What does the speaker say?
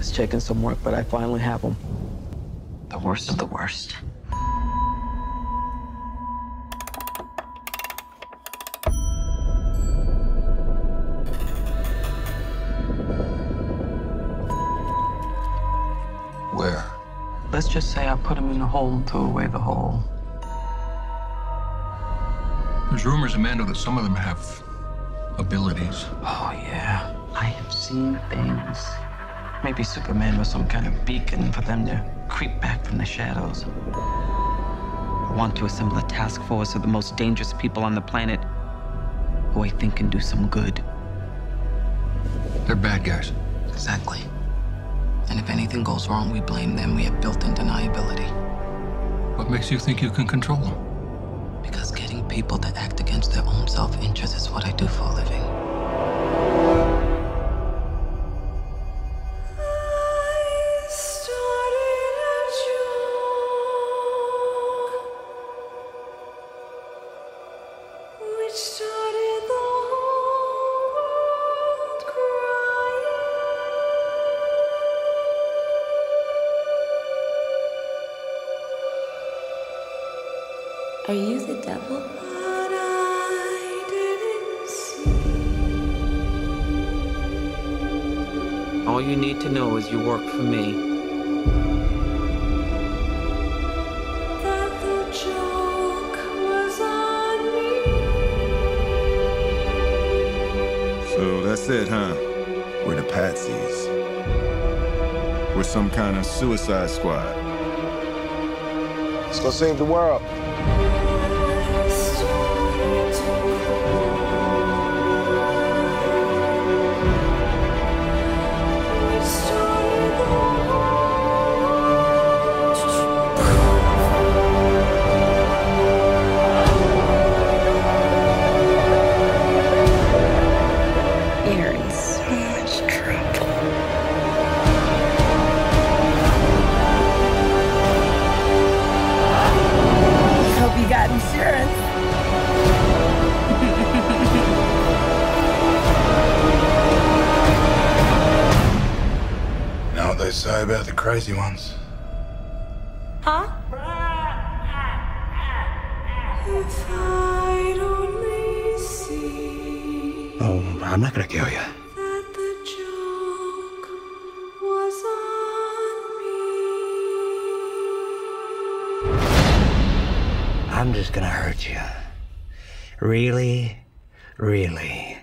It's taken some work, but I finally have them. The worst of the worst. Where? Let's just say I put him in a hole, threw away the hole. There's rumors, Amanda, that some of them have abilities. Oh, yeah. I have seen things. Maybe Superman was some kind of beacon for them to creep back from the shadows. I want to assemble a task force of the most dangerous people on the planet who I think can do some good. They're bad guys. Exactly. And if anything goes wrong, we blame them. We have built-in deniability. What makes you think you can control them? Because getting people to act against their own self-interest is what I do for a living. Are you the devil? All you need to know is you work for me. That the joke was on me. So that's it, huh? We're the patsies. We're some kind of suicide squad. Let's go save the world. You're in so much trouble. Hope you got insurance. You know what they say about the crazy ones? Huh? If I'd only see Oh, I'm not gonna kill you. that the joke was on me. I'm just gonna hurt you. Really, really